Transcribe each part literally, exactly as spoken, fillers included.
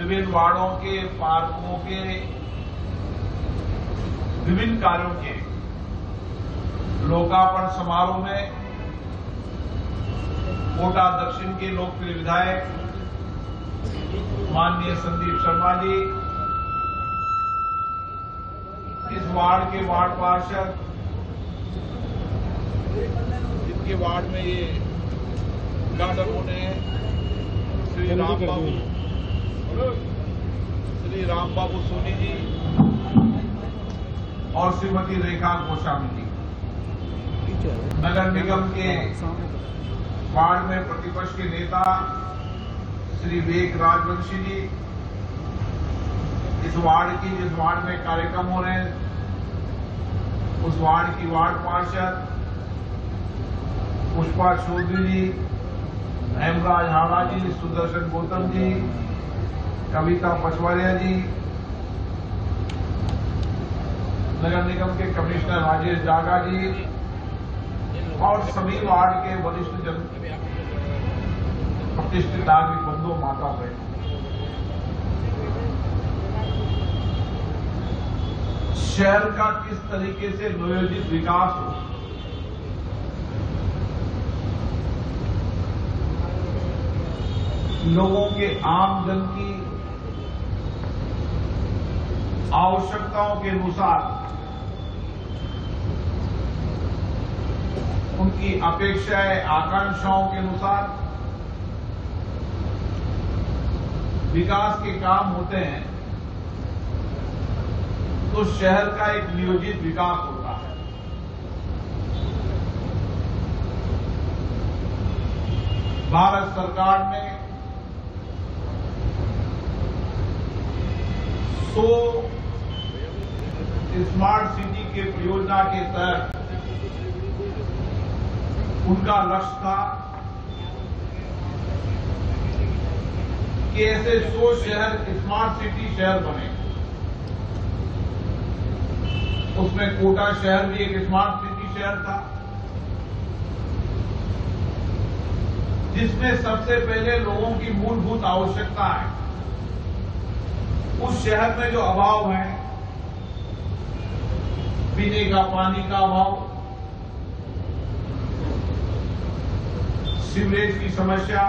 विभिन्न वार्डों के, पार्कों के, विभिन्न कार्यों के लोकार्पण समारोह में कोटा दक्षिण के लोकप्रिय विधायक माननीय संदीप शर्मा जी, इस वार्ड के वार्ड पार्षद, जिनके वार्ड में ये उद्घाटन होने हैं, श्री राम बाबू श्री राम बाबू सोनी जी और श्रीमती रेखा गोस्वामी जी। नगर निगम के वार्ड में प्रतिपक्ष के नेता श्री विवेक राजवंशी जी, इस वार्ड की जिस वार्ड में कार्यक्रम हो रहे हैं उस वार्ड की वार्ड पार्षद पुष्पा चौधरी जी, हेमराज हाड़ा जी, सुदर्शन गौतम जी, कविता पचवारिया जी, नगर निगम के कमिश्नर राजेश डागा जी और सभी वार्ड के वरिष्ठ जन, प्रतिष्ठित नागरिक बंधु, माता बहन, शहर का किस तरीके से नियोजित विकास हो, लोगों के आम जन की आवश्यकताओं के अनुसार, उनकी अपेक्षाएं, आकांक्षाओं के अनुसार विकास के काम होते हैं तो शहर का एक नियोजित विकास होता है। भारत सरकार ने सौ स्मार्ट सिटी के परियोजना के तहत उनका लक्ष्य था कि ऐसे सौ शहर स्मार्ट सिटी शहर बने। उसमें कोटा शहर भी एक स्मार्ट सिटी शहर था, जिसमें सबसे पहले लोगों की मूलभूत आवश्यकता है, उस शहर में जो अभाव है, पीने का पानी का अभाव, सीवरेज की समस्या,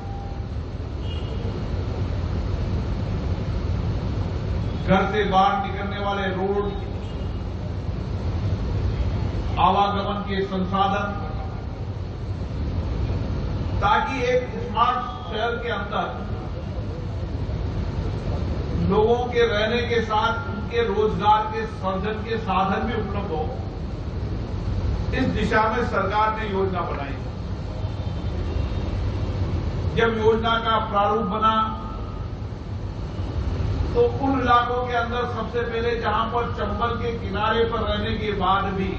घर से बाहर निकलने वाले रोड, आवागमन के संसाधन, ताकि एक स्मार्ट शहर के अंदर लोगों के रहने के साथ उनके रोजगार के सर्जन के साधन भी उपलब्ध हो, इस दिशा में सरकार ने योजना बनाई। जब योजना का प्रारूप बना तो उन इलाकों के अंदर सबसे पहले जहां पर चंबल के किनारे पर रहने के बाद भी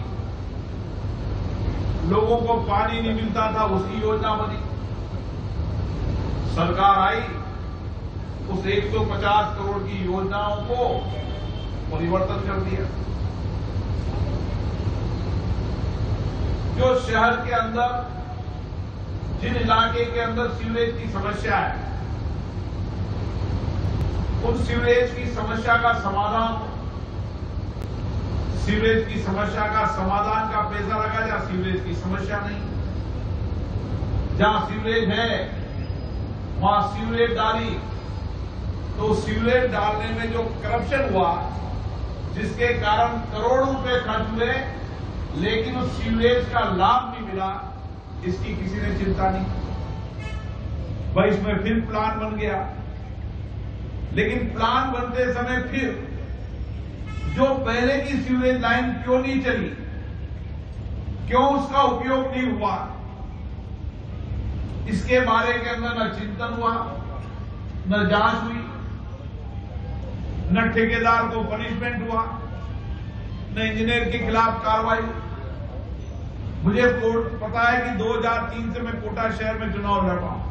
लोगों को पानी नहीं मिलता था, उसकी योजना बनी। सरकार आई, उस एक सौ पचास करोड़ की योजनाओं को परिवर्तन कर दिया। जो शहर के अंदर, जिन इलाके के अंदर सीवरेज की समस्या है, उन सीवरेज की समस्या का समाधान, सीवरेज की समस्या का समाधान का पैसा लगा, जहां सीवरेज की समस्या नहीं, जहां सीवरेज है वहां सीवरेज डाली, तो सीवरेज डालने में जो करप्शन हुआ, जिसके कारण करोड़ों रुपए खर्च हुए, लेकिन उस सीवरेज का लाभ नहीं मिला, इसकी किसी ने चिंता नहीं। भाई इसमें फिर प्लान बन गया, लेकिन प्लान बनते समय फिर जो पहले की सीवरेज लाइन क्यों नहीं चली, क्यों उसका उपयोग नहीं हुआ, इसके बारे के अंदर न चिंतन हुआ, न जांच हुई, न ठेकेदार को पनिशमेंट हुआ, न इंजीनियर के खिलाफ कार्रवाई। मुझे पता है कि दो हज़ार तीन से मैं कोटा शहर में चुनाव लड़ रहा हूं।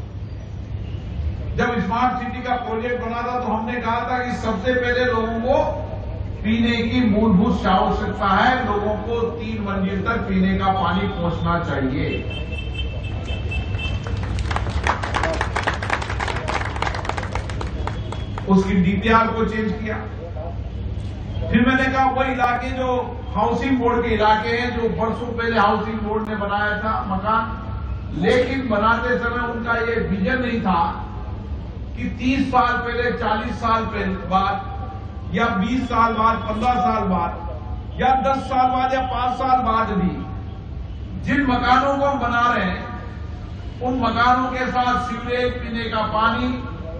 जब स्मार्ट सिटी का प्रोजेक्ट बना था तो हमने कहा था कि सबसे पहले लोगों को पीने की मूलभूत आवश्यकता है, लोगों को तीन मंजिल तक पीने का पानी पहुंचना चाहिए। उसकी डीपीआर को चेंज किया। फिर मैंने कहा वो इलाके जो हाउसिंग बोर्ड के इलाके हैं, जो बरसों पहले हाउसिंग बोर्ड ने बनाया था मकान, लेकिन बनाते समय उनका ये विजन नहीं था कि तीस साल पहले, चालीस साल पहले बाद या बीस साल बाद, पंद्रह साल बाद या दस साल बाद या पांच साल बाद भी जिन मकानों को हम बना रहे हैं उन मकानों के साथ सीवरेज, पीने का पानी,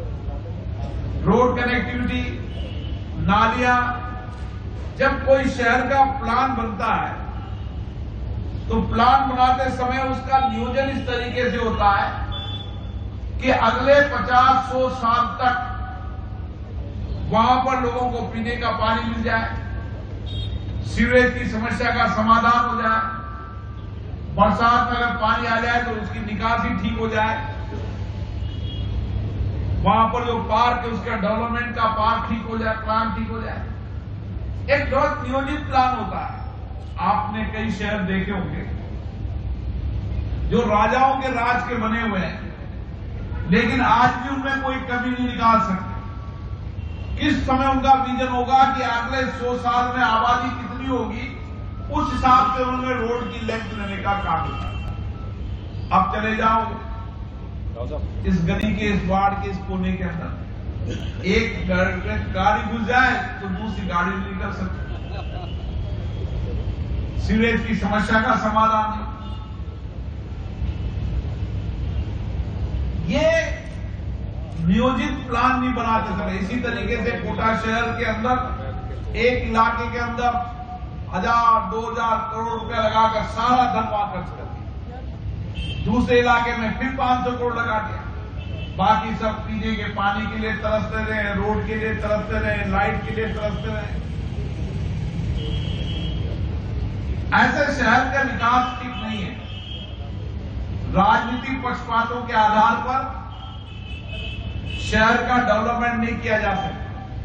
रोड कनेक्टिविटी, नालियां, जब कोई शहर का प्लान बनता है तो प्लान बनाते समय उसका नियोजन इस तरीके से होता है कि अगले पचास सौ साल तक वहां पर लोगों को पीने का पानी मिल जाए, सीवरेज की समस्या का समाधान हो जाए, बरसात में अगर पानी आ जाए तो उसकी निकासी ठीक हो जाए, वहां पर जो पार्क है उसका डेवलपमेंट का पार्क ठीक हो जाए, प्लान ठीक हो जाए। एक बहुत नियोजित प्लान होता है। आपने कई शहर देखे होंगे जो राजाओं के राज के बने हुए हैं, लेकिन आज भी उनमें कोई कमी नहीं निकाल सकते। किस समय उनका विजन होगा कि अगले सौ साल में आबादी कितनी होगी, उस हिसाब से उन्होंने रोड की लेंथ लेने का काम किया। अब चले जाओ इस गली के, इस वार्ड के, इस कोने के अंदर एक गाड़ी घुस जाए तो दूसरी गाड़ी नहीं निकल सकती। सीवरेज की समस्या का समाधान है। ये नियोजित प्लान नहीं बनाते समय। इसी तरीके से कोटा शहर के अंदर एक इलाके के अंदर हजार दो हजार करोड़ रुपया लगाकर सारा धन वहां खर्च कर दिया, दूसरे इलाके में फिर पांच सौ करोड़ लगा दिया, बाकी सब पीने के पानी के लिए तरसते रहे, रोड के लिए तरसते रहे, लाइट के लिए तरसते रहे। ऐसे शहर का विकास ठीक नहीं है। राजनीतिक पक्षपातों के आधार पर शहर का डेवलपमेंट नहीं किया जा सकता।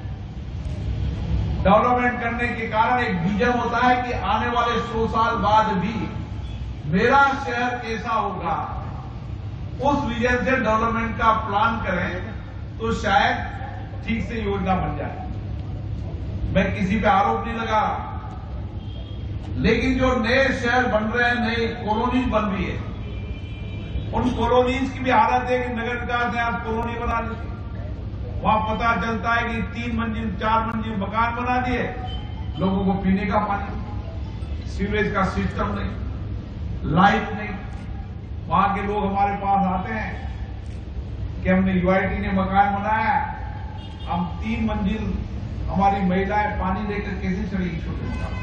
डेवलपमेंट करने के कारण एक विजन होता है कि आने वाले सौ साल बाद भी मेरा शहर कैसा होगा, उस विजन से डेवलपमेंट का प्लान करें तो शायद ठीक से योजना बन जाए। मैं किसी पे आरोप नहीं लगा रहा, लेकिन जो नए शहर बन रहे हैं, नई कॉलोनीज बन रही है, उन कॉलोनीज की भी हालत है कि नगर विकास ने आज कॉलोनी बना ली, वहां पता चलता है कि तीन मंजिल चार मंजिल मकान बना दिए, लोगों को पीने का पानी, सीवरेज का सिस्टम नहीं, लाइट नहीं। वहां के लोग हमारे पास आते हैं कि हमने यूआईटी ने मकान बनाया, हम तीन मंजिल, हमारी महिलाएं पानी लेकर कैसे चलेगी छोटे मकान।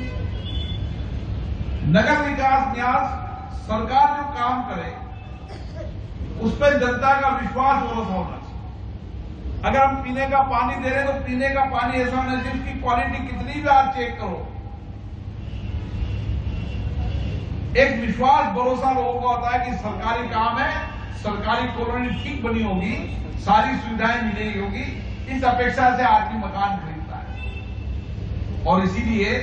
नगर विकास न्यास सरकार जो काम करे उस पर जनता का विश्वास भरोसा होना चाहिए। अगर हम पीने का पानी दे रहे हैं तो पीने का पानी ऐसा होना चाहिए उसकी क्वालिटी कितनी भी आप चेक करो, एक विश्वास भरोसा लोगों को होता है कि सरकारी काम है, सरकारी कॉलोनी ठीक बनी होगी, सारी सुविधाएं मिलेगी होगी, इस अपेक्षा से आदमी मकान खरीदता है। और इसीलिए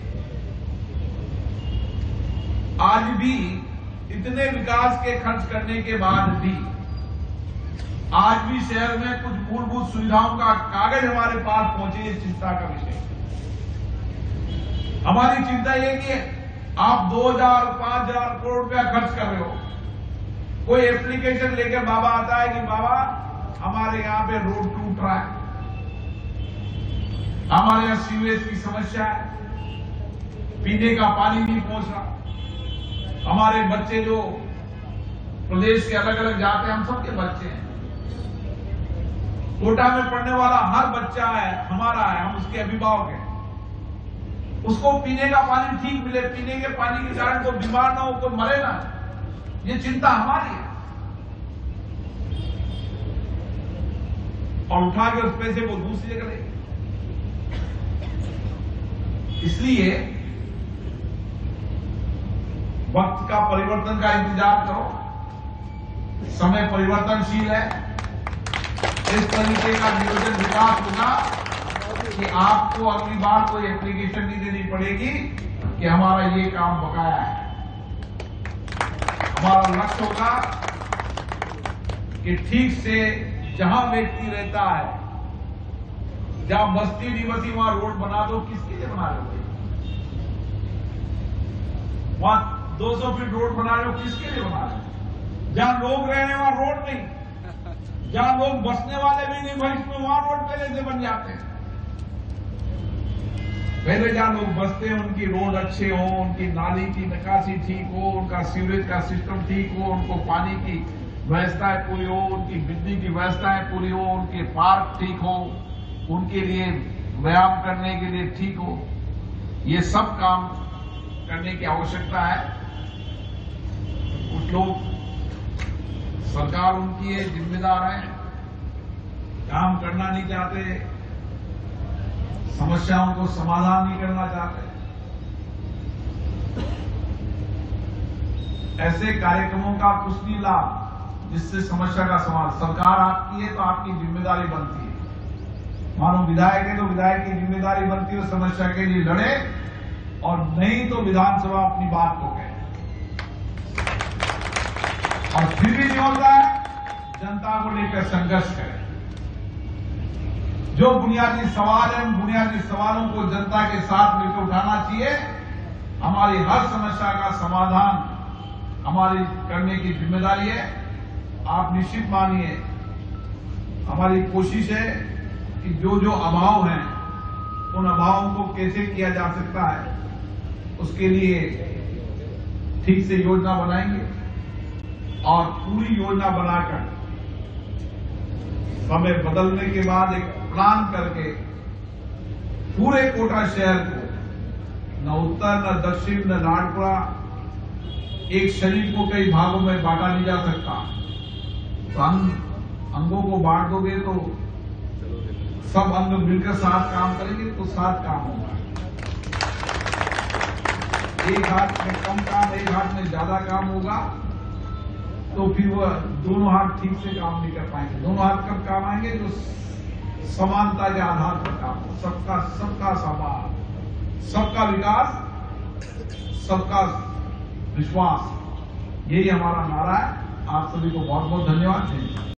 आज भी इतने विकास के खर्च करने के बाद भी आज भी शहर में कुछ मूलभूत सुविधाओं का कागज हमारे पास पहुंचे, ये चिंता का विषय। हमारी चिंता ये कि आप दो हजार पांच हजार करोड़ रुपया खर्च कर रहे हो, कोई एप्लीकेशन लेकर बाबा आता है कि बाबा हमारे यहां पे रोड टूट रहा है, हमारे यहां सीवरेज की समस्या है, पीने का पानी नहीं पहुंच रहा, हमारे बच्चे जो प्रदेश के अलग अलग जाते हैं, हम सबके बच्चे हैं, कोटा में पढ़ने वाला हर बच्चा है हमारा है, हम उसके अभिभावक हैं, उसको पीने का पानी ठीक मिले, पीने के पानी के कारण कोई बीमार ना हो, कोई मरे ना, ये चिंता हमारी है। और उठा के उस पैसे को दूसरी जगह ले। इसलिए वक्त का परिवर्तन का इंतजार करो, समय परिवर्तनशील है, इस तरीके का नियोजन विकास होगा कि आपको अगली बार कोई एप्लीकेशन नहीं देनी पड़ेगी कि हमारा ये काम बकाया है। हमारा लक्ष्य होगा कि ठीक से जहां व्यक्ति रहता है जहां बस्ती नहीं बसी वहां रोड बना दो, किसके लिए बना रहे हो? वहां दो सौ फीट रोड बना रहे हो, किसके लिए बना रहे हो? जहां लोग रह रहे हैं वहां रोड नहीं, जहां लोग बसने वाले भी नहीं भाई, इसमें वहां रोड पहले से बन जाते हैं। पहले जहां लोग बसते हैं उनकी रोड अच्छे हो, उनकी नाली की निकासी ठीक हो, उनका सीवरेज का सिस्टम ठीक हो, उनको पानी की व्यवस्थाएं पूरी हो, उनकी बिजली की व्यवस्थाएं पूरी हो, उनके पार्क ठीक हो, उनके लिए व्यायाम करने के लिए ठीक हो। ये सब काम करने की आवश्यकता है। कुछ लोग, सरकार उनकी है, जिम्मेदार है, काम करना नहीं चाहते, समस्याओं को समाधान नहीं करना चाहते। ऐसे कार्यक्रमों का कुछ नहीं लाभ जिससे समस्या का समाधान। सरकार आपकी है तो आपकी जिम्मेदारी बनती है। मानो विधायक है तो विधायक की जिम्मेदारी बनती है समस्या के लिए लड़े, और नहीं तो विधानसभा अपनी बात को कहे। और फिर भी नहीं होता है, जनता को लेकर संघर्ष करें। जो बुनियादी सवाल है उन बुनियादी सवालों को जनता के साथ मिलकर उठाना चाहिए। हमारी हर समस्या का समाधान हमारी करने की जिम्मेदारी है। आप निश्चित मानिए, हमारी कोशिश है कि जो जो अभाव हैं उन अभावों को कैसे किया जा सकता है, उसके लिए ठीक से योजना बनाएंगे और पूरी योजना बनाकर समय बदलने के बाद एक प्लान करके पूरे कोटा शहर को, न उत्तर न दक्षिण न लाडपुरा, एक शरीर को कई भागों में बांटा नहीं जा सकता। तो अंग अंगों को बांट दोगे तो सब अंग मिलकर साथ काम करेंगे तो साथ काम होगा। एक हाथ में कम काम, एक हाथ में ज्यादा काम होगा तो फिर वह दोनों हाथ ठीक से काम नहीं कर पाएंगे। दोनों हाथ कब काम आएंगे? जो समानता के आधार पर काम हो। सबका सबका समान, सबका विकास, सबका विश्वास, यही हमारा नारा है। आप सभी को बहुत बहुत धन्यवाद।